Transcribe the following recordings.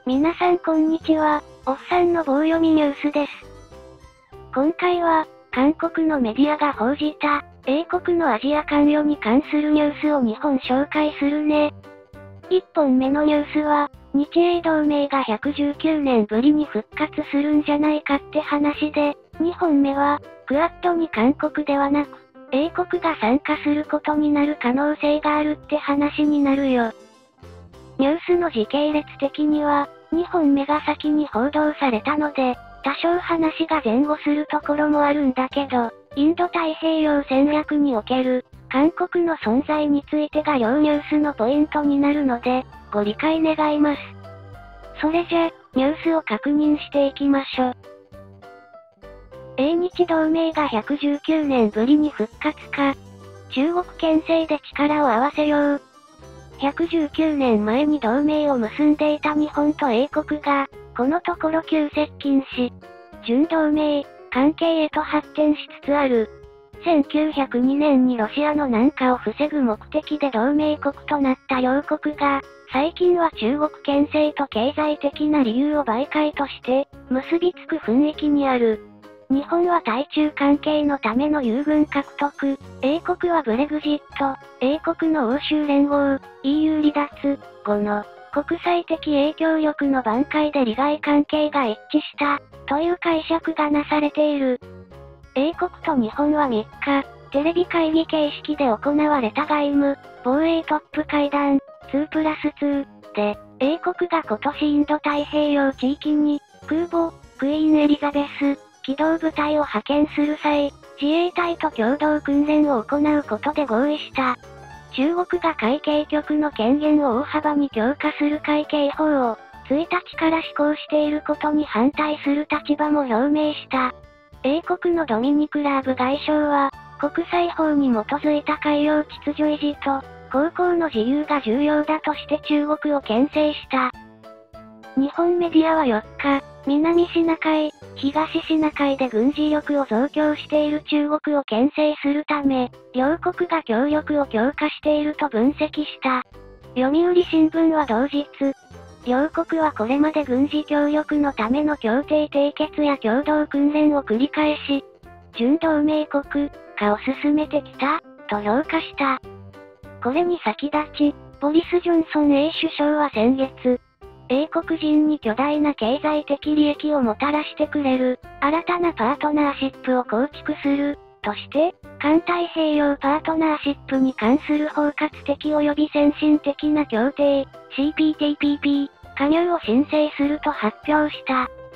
皆さんこんにちは、おっさんの棒読みニュースです。今回は、韓国のメディアが報じた、英国のアジア関与に関するニュースを2本紹介するね。1本目のニュースは、日英同盟が119年ぶりに復活するんじゃないかって話で、2本目は、クアッドに韓国ではなく、英国が参加することになる可能性があるって話になるよ。ニュースの時系列的には、2本目が先に報道されたので、多少話が前後するところもあるんだけど、インド太平洋戦略における、韓国の存在についてが両ニュースのポイントになるので、ご理解願います。それじゃ、ニュースを確認していきましょう。英日同盟が119年ぶりに復活か。中国牽制で力を合わせよう。119年前に同盟を結んでいた日本と英国が、このところ急接近し、準同盟関係へと発展しつつある。1902年にロシアの南下を防ぐ目的で同盟国となった両国が、最近は中国牽制と経済的な理由を媒介として、結びつく雰囲気にある。日本は対中関係のための友軍獲得、英国はブレグジット、英国の欧州連合、EU 離脱後の国際的影響力の挽回で利害関係が一致した、という解釈がなされている。英国と日本は3日、テレビ会議形式で行われた外務、防衛トップ会談、2+2で、英国が今年インド太平洋地域に、空母、クイーンエリザベス、機動部隊を派遣する際、自衛隊と共同訓練を行うことで合意した。中国が海警局の権限を大幅に強化する海警法を、1日から施行していることに反対する立場も表明した。英国のドミニク・ラーブ外相は、国際法に基づいた海洋秩序維持と、航行の自由が重要だとして中国を牽制した。日本メディアは4日、南シナ海、東シナ海で軍事力を増強している中国を牽制するため、両国が協力を強化していると分析した。読売新聞は同日、両国はこれまで軍事協力のための協定締結や共同訓練を繰り返し、準同盟国化を進めてきた、と評価した。これに先立ち、ボリス・ジョンソン英首相は先月、英国人に巨大な経済的利益をもたらしてくれる、新たなパートナーシップを構築する、として、環太平洋パートナーシップに関する包括的及び先進的な協定、CPTPP、加入を申請すると発表した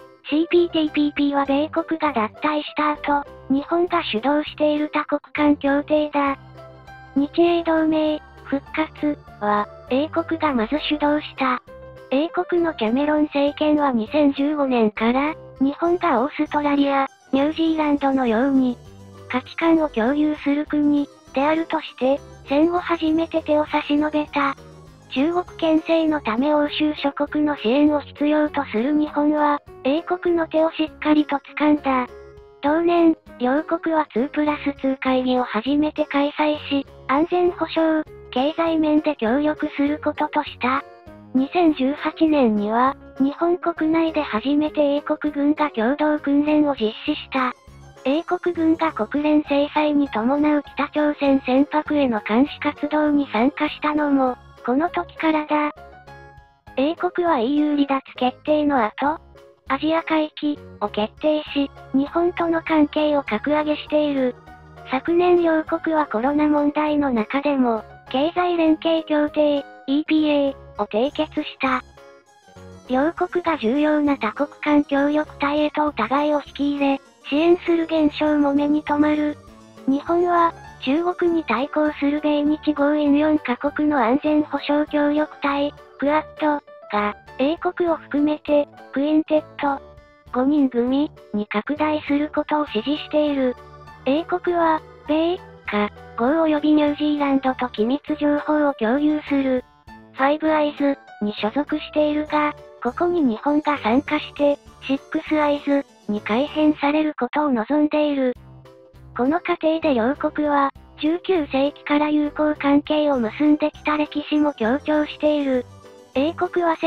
。CPTPP は米国が脱退した後、日本が主導している多国間協定だ。日英同盟、復活は、英国がまず主導した。英国のキャメロン政権は2015年から、日本がオーストラリア、ニュージーランドのように、価値観を共有する国、であるとして、戦後初めて手を差し伸べた。中国牽制のため欧州諸国の支援を必要とする日本は、英国の手をしっかりと掴んだ。同年、両国は2+2会議を初めて開催し、安全保障、経済面で協力することとした。2018年には、日本国内で初めて英国軍が共同訓練を実施した。英国軍が国連制裁に伴う北朝鮮船舶への監視活動に参加したのも、この時からだ。英国は EU 離脱決定の後、アジア回帰を決定し、日本との関係を格上げしている。昨年両国はコロナ問題の中でも、経済連携協定、EPA、を締結した。両国が重要な多国間協力体へとお互いを引き入れ、支援する現象も目に留まる。日本は、中国に対抗する米日豪印4カ国の安全保障協力体、クアッドが、英国を含めて、クインテッド、5人組に拡大することを支持している。英国は、米、華、豪及びニュージーランドと機密情報を共有する。ファイブアイズに所属しているが、ここに日本が参加して、シックスアイズに改編されることを望んでいる。この過程で両国は、19世紀から友好関係を結んできた歴史も強調している。 英国は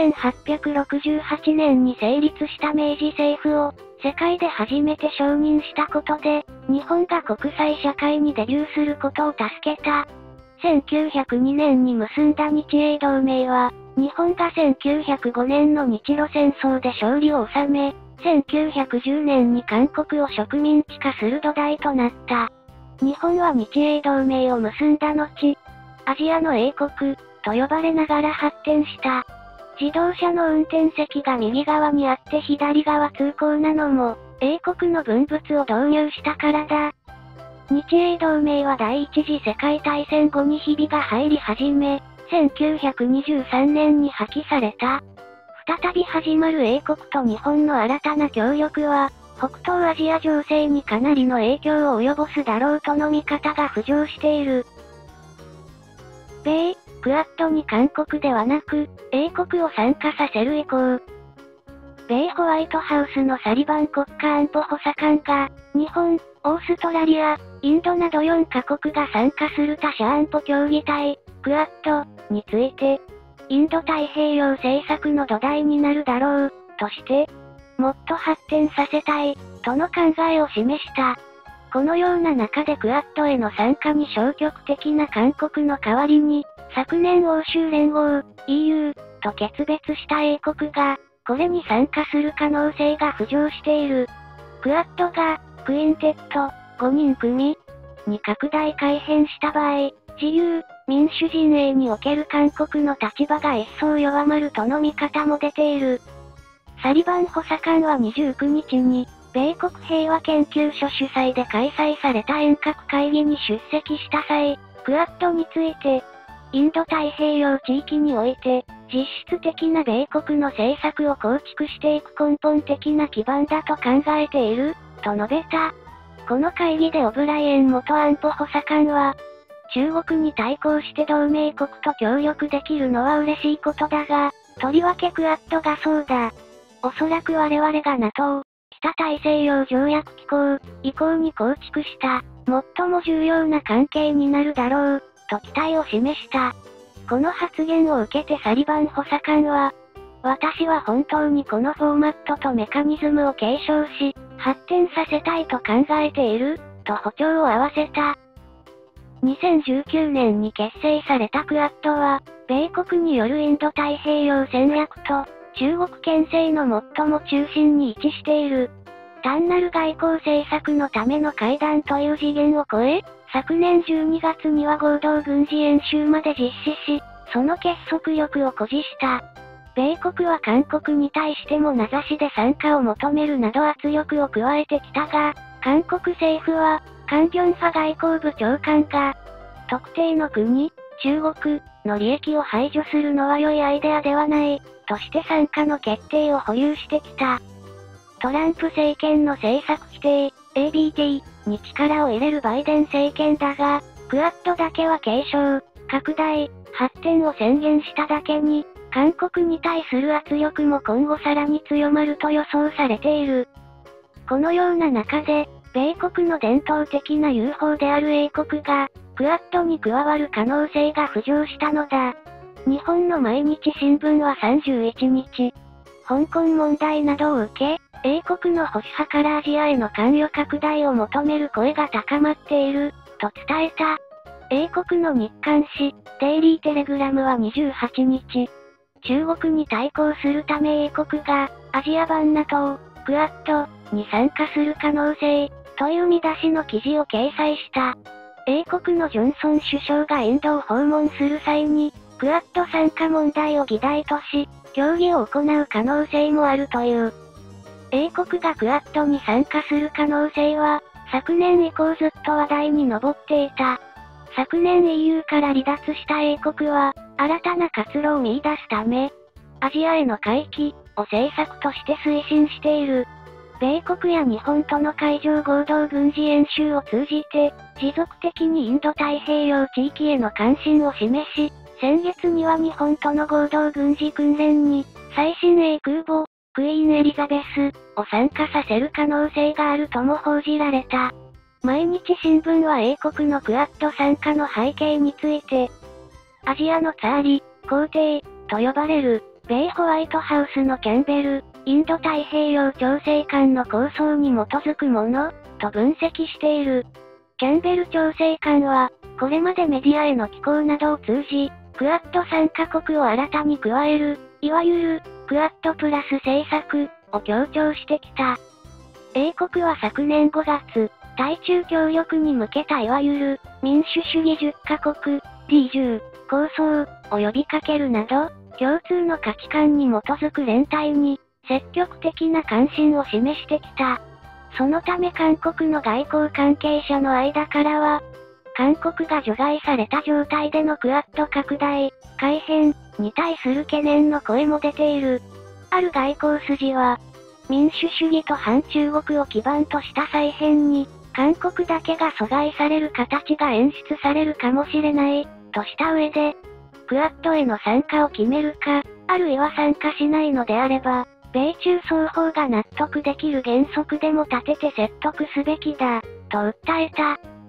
1868年に成立した明治政府を、世界で初めて承認したことで、日本が国際社会にデビューすることを助けた。1902年に結んだ日英同盟は、日本が1905年の日露戦争で勝利を収め、1910年に韓国を植民地化する土台となった。日本は日英同盟を結んだ後、アジアの英国、と呼ばれながら発展した。自動車の運転席が右側にあって左側通行なのも、英国の文物を導入したからだ。日英同盟は第一次世界大戦後にひびが入り始め、1923年に破棄された。再び始まる英国と日本の新たな協力は、北東アジア情勢にかなりの影響を及ぼすだろうとの見方が浮上している。米、クアッドに韓国ではなく、英国を参加させる意向。米ホワイトハウスのサリバン国家安保補佐官が、日本、オーストラリア、インドなど4カ国が参加する他者安保協議体、クアッド、について、インド太平洋政策の土台になるだろう、として、もっと発展させたい、との考えを示した。このような中でクアッドへの参加に消極的な韓国の代わりに、昨年欧州連合、EU、と決別した英国が、これに参加する可能性が浮上している。クアッドが、クインテット、5人組に拡大改編した場合、自由、民主陣営における韓国の立場が一層弱まるとの見方も出ている。サリバン補佐官は29日に、米国平和研究所主催で開催された遠隔会議に出席した際、クアッドについて、インド太平洋地域において、実質的な米国の政策を構築していく根本的な基盤だと考えている、と述べた。この会議でオブライエン元安保補佐官は、中国に対抗して同盟国と協力できるのは嬉しいことだが、とりわけクアッドがそうだ。おそらく我々が NATO、北大西洋条約機構、以降に構築した、最も重要な関係になるだろう、と期待を示した。この発言を受けてサリバン補佐官は、私は本当にこのフォーマットとメカニズムを継承し、発展させたいと考えている、と歩調を合わせた。2019年に結成されたクアッドは、米国によるインド太平洋戦略と、中国牽制の最も中心に位置している。単なる外交政策のための会談という次元を超え、昨年12月には合同軍事演習まで実施し、その結束力を誇示した。米国は韓国に対しても名指しで参加を求めるなど圧力を加えてきたが、韓国政府は、カン・ビョンファ外交部長官が、特定の国、中国、の利益を排除するのは良いアイデアではない、として参加の決定を保有してきた。トランプ政権の政策規定、ABT、に力を入れるバイデン政権だが、クアッドだけは継承、拡大、発展を宣言しただけに、韓国に対する圧力も今後さらに強まると予想されている。このような中で、米国の伝統的な友好である英国が、クアッドに加わる可能性が浮上したのだ。日本の毎日新聞は31日、香港問題などを受け、英国の保守派からアジアへの関与拡大を求める声が高まっている、と伝えた。英国の日刊紙、デイリーテレグラムは28日、中国に対抗するため英国が、アジア版 NATO、クアッド、に参加する可能性、という見出しの記事を掲載した。英国のジョンソン首相がインドを訪問する際に、クアッド参加問題を議題とし、協議を行う可能性もあるという。英国がクアッドに参加する可能性は、昨年以降ずっと話題に上っていた。昨年 EU から離脱した英国は、新たな活路を見出すため、アジアへの回帰を政策として推進している。米国や日本との海上合同軍事演習を通じて、持続的にインド太平洋地域への関心を示し、先月には日本との合同軍事訓練に、最新鋭空母、クイーンエリザベス、を参加させる可能性があるとも報じられた。毎日新聞は英国のクアッド参加の背景について、アジアのツァーリ、皇帝、 と呼ばれる、米ホワイトハウスのキャンベル、インド太平洋調整官の構想に基づくもの、と分析している。キャンベル調整官は、これまでメディアへの寄稿などを通じ、クアッド参加国を新たに加える、いわゆる、クアッドプラス政策、を強調してきた。英国は昨年5月、対中協力に向けたいわゆる、民主主義10カ国、D10、構想、を呼びかけるなど、共通の価値観に基づく連帯に、積極的な関心を示してきた。そのため韓国の外交関係者の間からは、韓国が除外された状態でのクアッド拡大、改変、に対する懸念の声も出ている。ある外交筋は、民主主義と反中国を基盤とした再編に、韓国だけが阻害される形が演出されるかもしれない、とした上で、クアッドへの参加を決めるか、あるいは参加しないのであれば、米中双方が納得できる原則でも立てて説得すべきだ、と訴えた。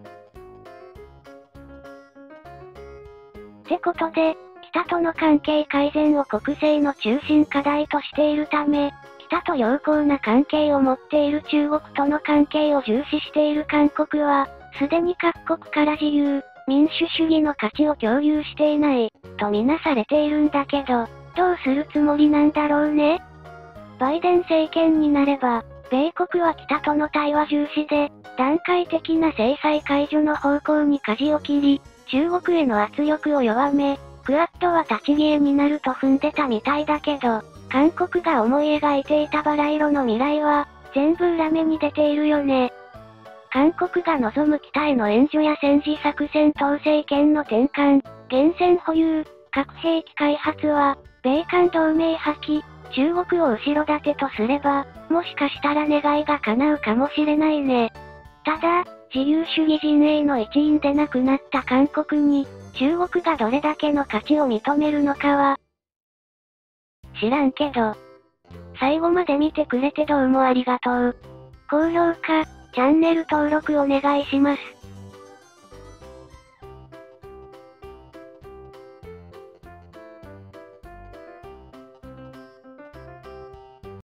ってことで、北との関係改善を国政の中心課題としているため、北と良好な関係を持っている中国との関係を重視している韓国は、すでに各国から自由、民主主義の価値を共有していない、とみなされているんだけど、どうするつもりなんだろうね。バイデン政権になれば、米国は北との対話重視で、段階的な制裁解除の方向に舵を切り、中国への圧力を弱め、クアッドは立ち消えになると踏んでたみたいだけど、韓国が思い描いていたバラ色の未来は、全部裏目に出ているよね。韓国が望む北への援助や戦時作戦統制権の転換、原潜保有、核兵器開発は、米韓同盟破棄、中国を後ろ盾とすれば、もしかしたら願いが叶うかもしれないね。ただ、自由主義陣営の一員でなくなった韓国に、中国がどれだけの価値を認めるのかは、知らんけど。最後まで見てくれてどうもありがとう。高評価、チャンネル登録お願いします。